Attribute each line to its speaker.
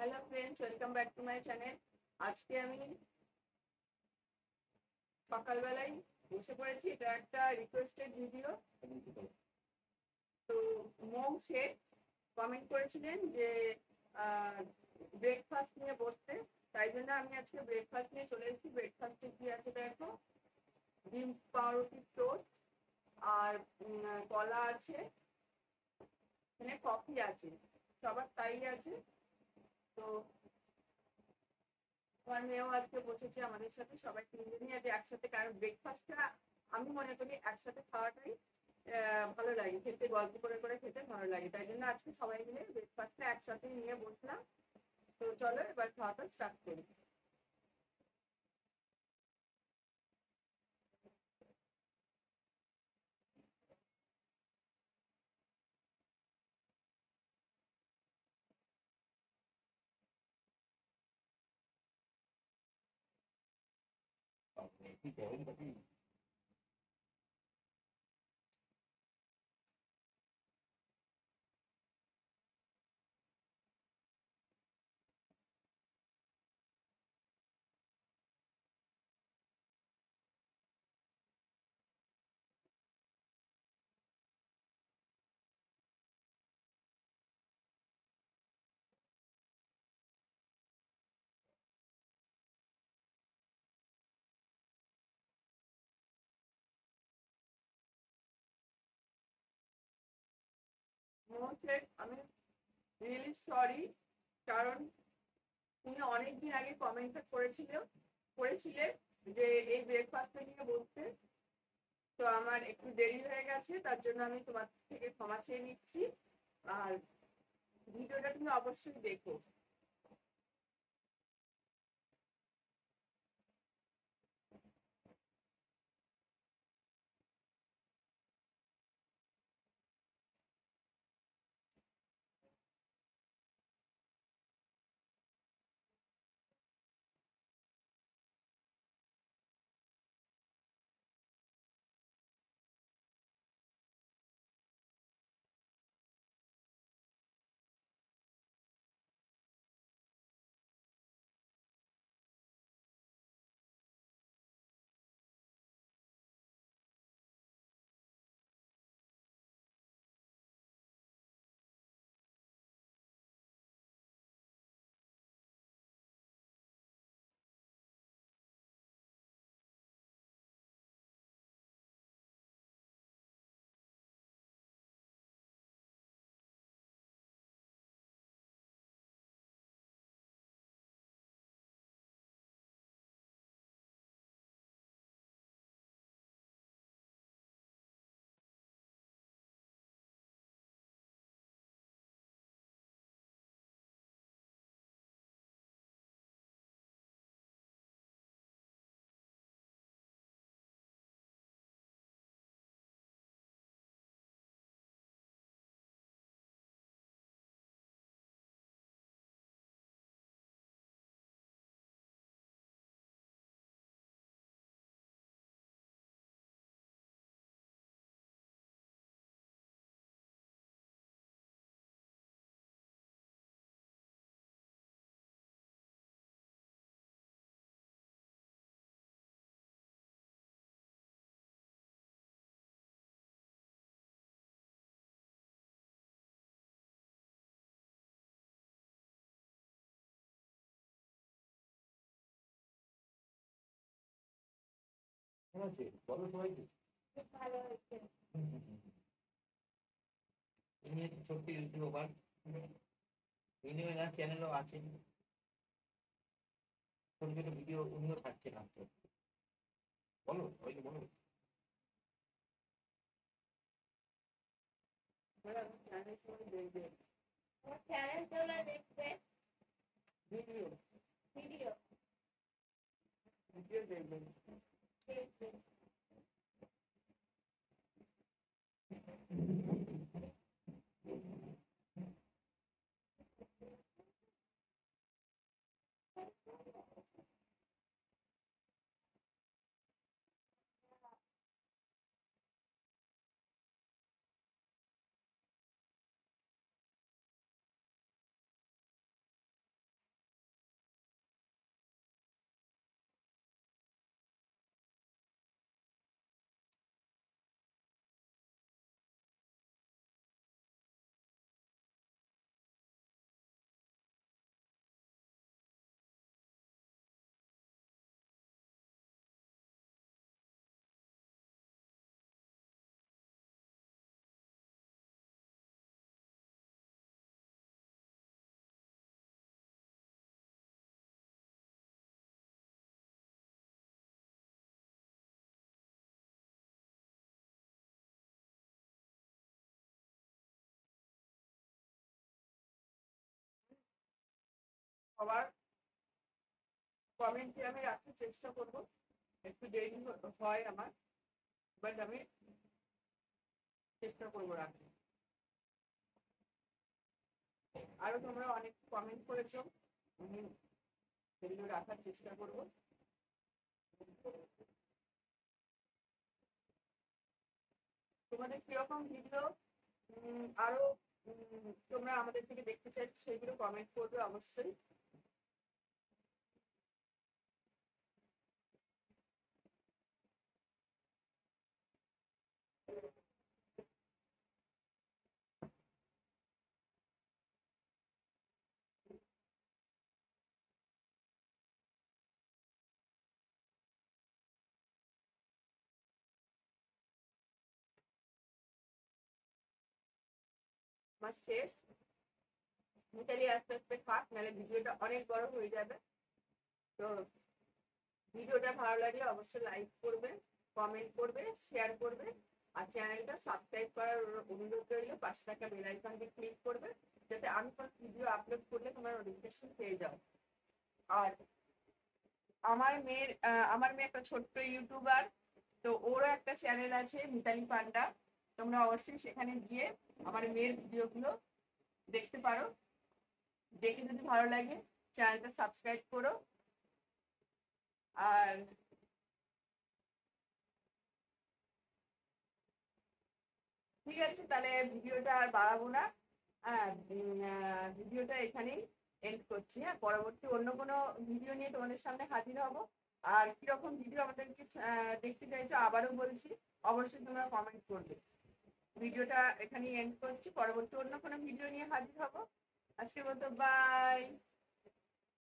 Speaker 1: Hello friends, welcome back to my channel. আজকে আমি সকালবেলায় বসে পড়েছি। এটা একটা রিকোয়েস্টেড ভিডিও। তো মম শেখ কমেন্ট করেছিলেন যে ব্রেকফাস্ট নিয়ে বসতে, তাই জন্য আমি আজকে ব্রেকফাস্ট নিয়ে চলে এসেছি। ব্রেকফাস্টে কি আছে দেখো, ডিম পাউরুটির টোস্ট আর কলা আছে, এখানে কফি আছে, সবার তাই আছে। তো আমার মেয়েও আজকে বসেছে আমাদের সাথে, সবাই তিনজনই আজ একসাথে, কারণ ব্রেকফাস্টটা আমি মনে করি একসাথে খাওয়াটাই ভালো লাগে, খেতে গল্প করে করে খেতে ভালো লাগে, তাই জন্য আজকে সবাই মিলে ব্রেকফাস্টটা একসাথে নিয়ে বসলাম। তো চলো এবার খাওয়াটা স্টার্ট করি। মোহনকে আমি রিয়েলি সরি, কারণ তুমি অনেকদিন আগে কমেন্টটা করেছিলে যে এই ব্রেকফাস্টটা নিয়ে বলতে। তো আমার একটু দেরি হয়ে গেছে, তার জন্য আমি তোমার থেকে ক্ষমা চেয়ে নিচ্ছি। আর ভিডিওটা তুমি অবশ্যই দেখো।
Speaker 2: কেমন আছে বলো সবাইকে।
Speaker 1: খুব ভালো হয়েছে।
Speaker 2: ইনি হচ্ছে ছোট্ট ইউটিউবার, ইনি ওনার চ্যানেলও আছে, ছোট ছোট ভিডিও উনিও ছাড়ছেন আস্তে আস্তে। বলো সবাইকে বলো।
Speaker 1: চ্যানেল সবাই দেখবে,
Speaker 3: আমার চ্যানেল গুলো দেখবে,
Speaker 1: ভিডিও
Speaker 3: ভিডিও
Speaker 1: ভিডিও দেখবে।
Speaker 3: দেখবে।
Speaker 1: সবার কমেন্টে আমি রাখার চেষ্টা করব। একটু দেরি হয় আমার, বাট আমি চেষ্টা করবো রাখতে। আরো তোমরা অনেক কমেন্ট করেছো, আমি সেগুলো রাখার চেষ্টা করব। তোমাদের কিরকম ভিডিও আরো তোমরা আমাদের থেকে দেখতে চাইছো সেগুলো কমেন্ট করবে অবশ্যই। আমার শেষ, মিতালি আস্তে আস্তে খাক, নাহলে ভিডিওটা অনেক বড় হয়ে যাবে। তো ভিডিওটা ভালো লাগলে অবশ্যই লাইক করবে, কমেন্ট করবে, শেয়ার করবে, আর চ্যানেলটা সাবস্ক্রাইব করার অনুরোধ রইল। পাশে থাকা বেল আইকনটি ক্লিক করবে, যাতে আমি কোনো ভিডিও আপলোড করলে তোমরা নোটিফিকেশন পেয়ে যাও। আর আমার মেয়ে একটা ছোট্ট ইউটিউবার, তো ওরও একটা চ্যানেল আছে মিতালি পান্ডা। তোমরা অবশ্যই সেখানে গিয়ে আমার মেয়ের ভিডিওগুলো দেখতে পারো। দেখে যদি ভালো লাগে চ্যানেলটা সাবস্ক্রাইব করো। আর ঠিক আছে, তাহলে ভিডিওটা আর বাড়াবো না। ভিডিওটা এখানেই এন্ড করছি। হ্যাঁ, পরবর্তী অন্য কোনো ভিডিও নিয়ে তোমাদের সামনে হাজির হব। আর কিরকম ভিডিও আমাদেরকে দেখতে চাইছো আবারও বলছি, অবশ্যই তোমরা কমেন্ট করবে। ভিডিওটা এখানেই এন্ড করছি, পরবর্তী অন্য কোনো ভিডিও নিয়ে হাজির হব। আজকের মতো বাই।